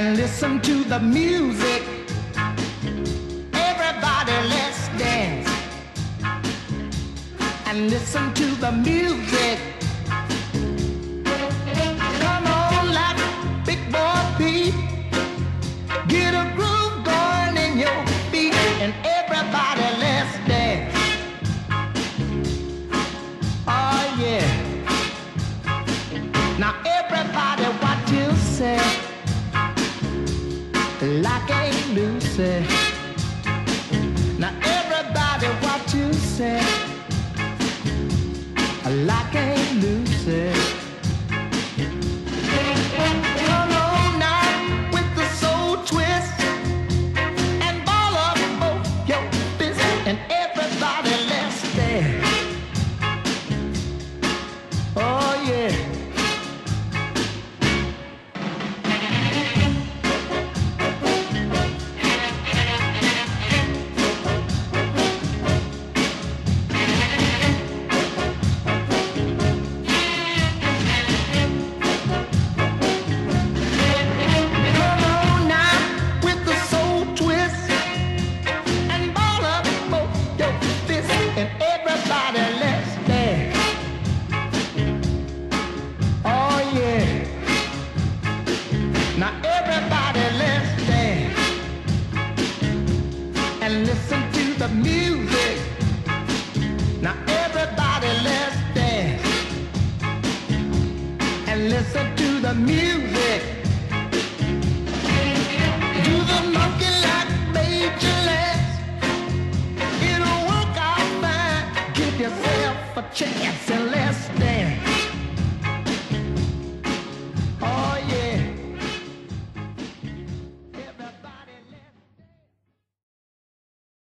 and listen to the music. Everybody, let's dance and listen to the music. Come on, like Big Boy Pete, get a groove going in your feet, and everybody, let's dance. Oh yeah. Now everybody, what you say? Like ain't Lucy. Now everybody, what you say? Like ain't Lucy. Come on now with the soul twist and ball up both your fists, and everybody, let's dance. Oh yeah. Now everybody, let's dance and listen to the music. Now everybody, let's dance and listen to the music. Do the monkey like Major Legs. It'll work out fine. Give yourself a chance and let's dance.